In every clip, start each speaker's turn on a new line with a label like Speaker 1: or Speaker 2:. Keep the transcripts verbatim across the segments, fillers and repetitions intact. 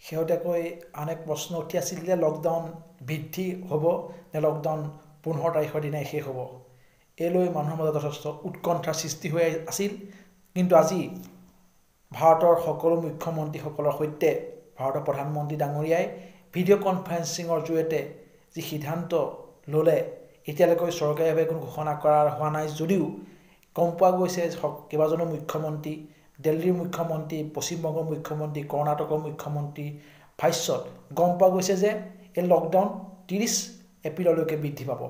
Speaker 1: শেহতীয়াকৈ আন এক প্ৰশ্ন উঠি আছিল যে লকডাউন বৃদ্ধি হ'ব নে লকডাউন পোন্ধৰ তাৰিখৰ দিনাই শেষ হ'ব। এই লৈ মানুহৰ মাজত যথেষ্ট উৎকণ্ঠাৰ সৃষ্টি হৈ আছিল। কিন্তু আজি ভাৰতৰ সকলো মুখ্যমন্ত্ৰীসকলৰ সৈতে ভাৰতৰ প্ৰধানমন্ত্ৰী ডাঙৰীয়াই ভিডিঅ' কনফাৰেন্সিঙৰ জৰিয়তে যি সিদ্ধান্ত ল'লে, এতিয়ালৈকে চৰকাৰীভাৱে কোনো ঘোষণা কৰা হোৱা নাই যদিও গম পোৱা গৈছে কেইবাজনো মুখ্যমন্ত্ৰী, দিল্লীৰ মুখ্যমন্ত্ৰী, পশ্চিমবংগৰ মুখ্যমন্ত্ৰী, কৰ্ণাটকৰ মুখ্যমন্ত্ৰী ভাষ্যত গম পোৱা গৈছে যে এই লকডাউন ত্ৰিছ এপ্ৰিললৈকে বৃদ্ধি পাব।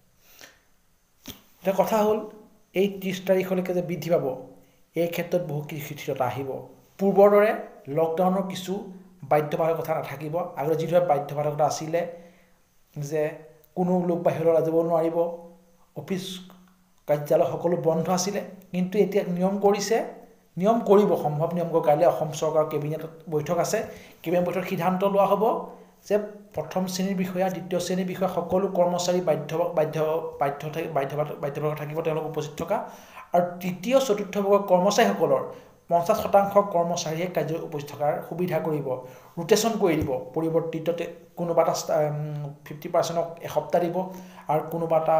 Speaker 1: এটা কথা হ'ল এই ত্ৰিছ তাৰিখলৈকে যে বৃদ্ধি পাব, এই ক্ষেত্ৰত বহু শিথিলতা আহিব। পূৰ্বৰ দৰে লকডাউনৰ কিছু বাধ্যবাধকতা নাথাকিব। আগতে যিদৰে বাধ্যবাধকতা আছিলে যে কোনো লোক বাহিৰলৈ যাব নোৱাৰিব, অফিচ কাৰ্যালয় সকলো বন্ধ আছিলে, কিন্তু এতিয়া নিয়ম কৰিছে, নিয়ম কৰিব সম্ভৱ নিয়ম কৰিব। কাইলৈ অসম চৰকাৰৰ কেবিনেট বৈঠক আছে। কেবিনেট বৈঠকত সিদ্ধান্ত লোৱা হ'ব যে প্ৰথম শ্ৰেণীৰ বিষয়া, দ্বিতীয় শ্ৰেণীৰ বিষয়া সকলো কৰ্মচাৰী বাধ্য বাধ্য বাধ্য বাধ্য বাধ্যবাধকতা থাকিব তেওঁলোক উপস্থিত থকা, আৰু তৃতীয় চতুৰ্থ বৰ্গৰ কৰ্মচাৰীসকলৰ পঞ্চাছ শতাংশ কৰ্মচাৰীয়ে কাৰ্যত উপস্থিত থকাৰ সুবিধা কৰিব। ৰোটেশ্যন কৰি দিব, পৰিৱৰ্তিত কোনোবা এটা ফিফটি পাৰ্চেণ্টক এসপ্তাহ দিব আৰু কোনোবা এটা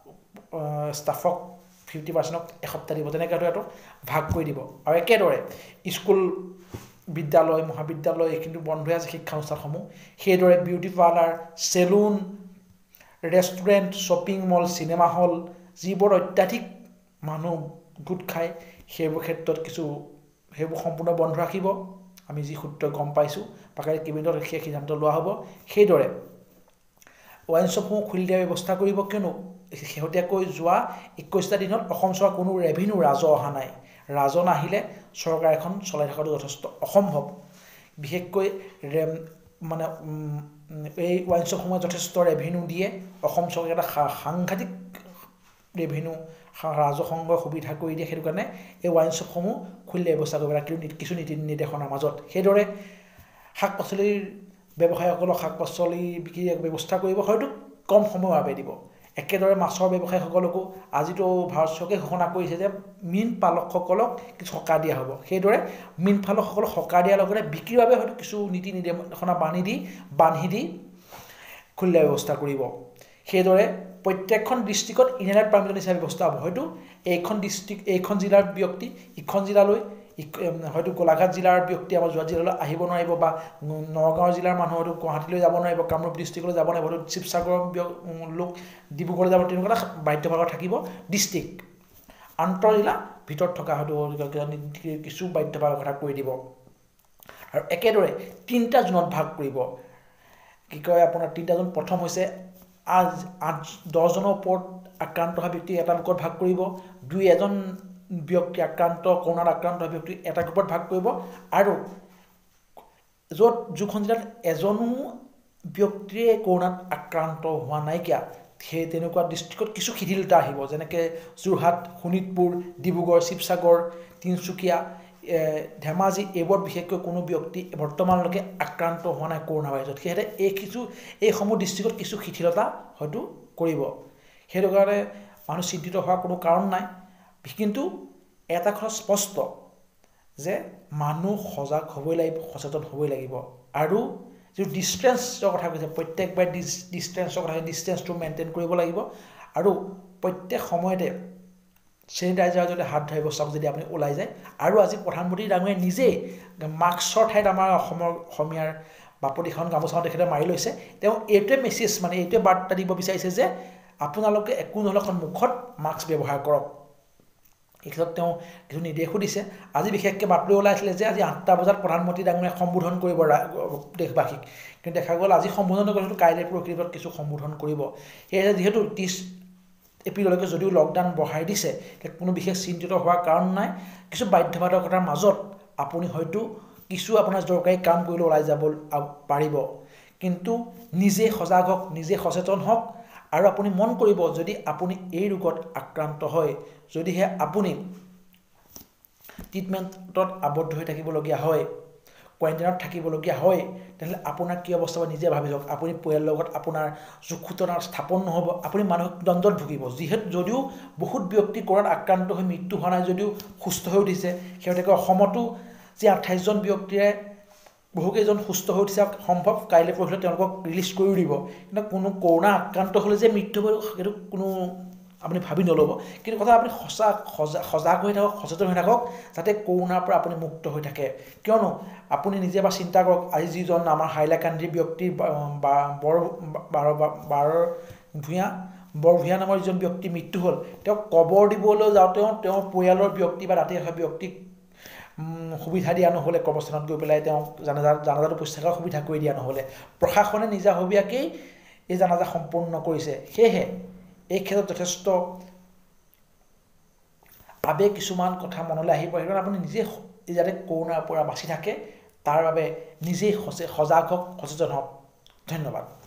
Speaker 1: ষ্টাফক ফিফটি পাৰ্চেণ্টক এসপ্তাহ দিব, তেনেকৈ এইটো ভাগ কৰি দিব। আৰু একেদৰে স্কুল, বিদ্যালয়, মহাবিদ্যালয় এইখিনি বন্ধ হৈ আছে, শিক্ষানুষ্ঠানসমূহ। সেইদৰে beauty parlour, salon, restaurant, shopping mall, cinema hall, যিবোৰ অত্যাধিক মানুহ গোট খায় সেইবোৰ ক্ষেত্ৰত কিছু সেইবোৰ সম্পূৰ্ণ বন্ধ ৰাখিব। আমি যি সূত্ৰ গম পাইছোঁ, বাকী কেবিনেটত সেই সিদ্ধান্ত লোৱা হ'ব। সেইদৰে ৱাইন শ্বপসমূহ খুলি দিয়াৰ ব্যৱস্থা কৰিব। কিয়নো শেহতীয়াকৈ যোৱা একৈছটা দিনত অসম চৰকাৰ কোনো ৰেভিনিউ ৰাজহ অহা নাই। ৰাজহ নাহিলে চৰকাৰ এখন চলাই থকাটো যথেষ্ট অসম্ভৱ। বিশেষকৈ মানে এই ৱাইন শ্বপসমূহে যথেষ্ট ৰেভিনিউ দিয়ে। অসম চৰকাৰে এটা সাংঘাতিক ৰেভিনিউ ৰাজহ সংগ্ৰহৰ সুবিধা কৰি দিয়ে। সেইটো কাৰণে এই ৱাইন শ্বপসমূহ খুলি দিয়াৰ ব্যৱস্থা কৰিব লাগে কিছু নীতি নিৰ্দেশনাৰ মাজত। সেইদৰে শাক পাচলিৰ ব্যৱসায়ীসকলক শাক পাচলি বিক্ৰীৰ ব্যৱস্থা কৰিব, হয়তো কম সময়ৰ বাবে দিব। একেদৰে মাছৰ ব্যৱসায়ীসকলকো আজিতো ভাৰত চৰকাৰে ঘোষণা কৰিছে যে মীন পালকসকলক কিছু সকাহ দিয়া হ'ব। সেইদৰে মীন পালকসকলক সকাহ দিয়াৰ লগতে বিক্ৰীৰ বাবে হয়তো কিছু নীতি নিৰ্দেশনা বান্ধি দি বান্ধি দি খুলি দিয়াৰ ব্যৱস্থা কৰিব। সেইদৰে প্ৰত্যেকখন ডিষ্ট্ৰিক্টত ইনাৰ পাৰ্মিটন হিচাপে ব্যৱস্থা হ'ব। হয়তো এইখন ডিষ্ট্ৰিক্ট এইখন জিলাৰ ব্যক্তি ইখন জিলালৈ, হয়তো গোলাঘাট জিলাৰ ব্যক্তি আমাৰ যোৰহাট জিলালৈ আহিব নোৱাৰিব, বা নগাঁও জিলাৰ মানুহ হয়তো গুৱাহাটীলৈ যাব নোৱাৰিব, কামৰূপ ডিষ্ট্ৰিক্টলৈ যাব নোৱাৰিব, হয়তো শিৱসাগৰৰ লোক ডিব্ৰুগড়লৈ যাব, তেনেকুৱা এটা বাধ্যবাধকতা থাকিব। ডিষ্ট্ৰিক্ট আন্তঃজিলা ভিতৰত থকা হয়তো কিছু বাধ্যবাধকতা কৰি দিব। আৰু একেদৰে তিনিটা জোনত ভাগ কৰিব। কি কয় আপোনাৰ তিনিটা জোন, প্ৰথম হৈছে আজ আঠ দহজনৰ ওপৰত আক্ৰান্ত হোৱা ব্যক্তি এটা লোকত ভাগ কৰিব। দুই এজন ব্যক্তি আক্ৰান্ত কৰোণাত আক্ৰান্ত হোৱা ব্যক্তি এটা গ্ৰুপত ভাগ কৰিব। আৰু য'ত যিখন জিলাত এজনো ব্যক্তিয়ে কৰোণাত আক্ৰান্ত হোৱা নাইকিয়া, সেই তেনেকুৱা ডিষ্ট্ৰিক্টত কিছু শিথিলতা আহিব। যেনেকৈ যোৰহাট, শোণিতপুৰ, ডিব্ৰুগড়, শিৱসাগৰ, তিনিচুকীয়া, ধেমাজি এইবোৰত বিশেষকৈ কোনো ব্যক্তি বৰ্তমানলৈকে আক্ৰান্ত হোৱা নাই কৰোণা ভাইৰাছত। সেয়েহে এই কিছু এইসমূহ ডিষ্ট্ৰিক্টত কিছু শিথিলতা হয়তো কৰিব। সেইটো কাৰণে মানুহ চিন্তিত হোৱাৰ কোনো কাৰণ নাই। কিন্তু এটা কথা স্পষ্ট যে মানুহ সজাগ হ'বই লাগিব, সচেতন হ'বই লাগিব। আৰু যিটো ডিষ্টেঞ্চৰ কথা কৈছে, প্ৰত্যেকবাৰে ডিষ্টেঞ্চৰ কথা কৈছে, ডিষ্টেঞ্চটো মেইনটেইন কৰিব লাগিব। আৰু প্ৰত্যেক সময়তে চেনিটাইজাৰ যদি হাত ধৰিব চাওক যদি আপুনি ওলাই যায়। আৰু আজি প্ৰধানমন্ত্ৰী ডাঙৰীয়াই নিজেই মাস্কৰ ঠাইত আমাৰ অসমৰ অসমীয়াৰ বাপতিখন গামোচাখন তেখেতে মাৰি লৈছে। তেওঁ এইটোৱে মেছেজ, মানে এইটোৱে বাৰ্তা দিব বিচাৰিছে যে আপোনালোকে একো নহ'লে এখন মুখত মাস্ক ব্যৱহাৰ কৰক। এই ক্ষেত্ৰত তেওঁ কিছু নিৰ্দেশো দিছে। আজি বিশেষকৈ বাতৰি ওলাইছিলে যে আজি আঠটা বজাত প্ৰধানমন্ত্ৰী ডাঙৰীয়াই সম্বোধন কৰিব দেশবাসীক, কিন্তু দেখা গ'ল আজি সম্বোধন কৰিছিল, কাইলৈ পৰহিৰ ভিতৰত কিছু সম্বোধন কৰিব। সেয়েহে যিহেতু ত্ৰিছ এপ্ৰিললৈকে যদিও লকডাউন বঢ়াই দিছে, কোনো বিশেষ চিন্তিত হোৱাৰ কাৰণ নাই। কিছু বাধ্যবাধকতাৰ মাজত আপুনি হয়তো কিছু আপোনাৰ দৰকাৰী কাম কৰিলে ওলাই যাব পাৰিব, কিন্তু নিজে সজাগ হওক, নিজে সচেতন হওক। আৰু আপুনি মন কৰিব, যদি আপুনি এই ৰোগত আক্ৰান্ত হয়, যদিহে আপুনি ট্ৰিটমেণ্টত আবদ্ধ হৈ থাকিবলগীয়া হয়, কোৱাৰেণ্টাইনত থাকিবলগীয়া হয়, তেনেহ'লে আপোনাৰ কি অৱস্থা হ'ব নিজে ভাবি চাওক। আপুনি পৰিয়ালৰ লগত আপোনাৰ যোগসূত্ৰ স্থাপন নহ'ব, আপুনি মানসিক দ্বন্দ্বত ভুগিব। যিহেতু যদিও বহুত ব্যক্তি কৰোণাত আক্ৰান্ত হৈ মৃত্যু হোৱা নাই যদিও সুস্থ হৈ উঠিছে। শেহতীয়াকৈ অসমতো যি আঠাইছজন ব্যক্তিয়ে বহুকেইজন সুস্থ হৈ উঠিছে সম্ভৱ কাইলৈ পৰহিলৈ তেওঁলোকক ৰিলিজ কৰিও দিব কিন্তু কোনো কৰোণা আক্ৰান্ত হ'লে যে মৃত্যু হ'ব সেইটো কোনো আপুনি ভাবি নল'ব কিন্তু কথা আপুনি সঁচা সজাগ হৈ থাকক সচেতন হৈ থাকক যাতে কৰোণাৰ পৰা আপুনি মুক্ত হৈ থাকে কিয়নো আপুনি নিজে এবাৰ চিন্তা কৰক আজি যিজন আমাৰ হাইলাকান্দিৰ ব্যক্তি বা বৰ বাৰ বাৰ ভূঞা বৰ ভূঞা নামৰ যিজন ব্যক্তি মৃত্যু হ'ল তেওঁক কবৰ দিবলৈ যাওঁতেও তেওঁৰ পৰিয়ালৰ ব্যক্তি বা ৰাতি অহা ব্যক্তিক সুবিধা দিয়া নহ'লে কবৰস্থানত গৈ পেলাই তেওঁক জানাজা জানাজাত উপস্থিত কৰাৰ সুবিধা কৰি দিয়া নহ'লে প্ৰশাসনে নিজাববীয়াকেই এই জানাজা সম্পূৰ্ণ কৰিছে সেয়েহে এই ক্ষেত্ৰত যথেষ্ট আবেগ কিছুমান কথা মনলৈ আহি পৰে কাৰণ আপুনি নিজে যাতে কৰোণাৰ পৰা বাচি থাকে তাৰ বাবে নিজেই সজাগ হওক সচেতন হওক ধন্যবাদ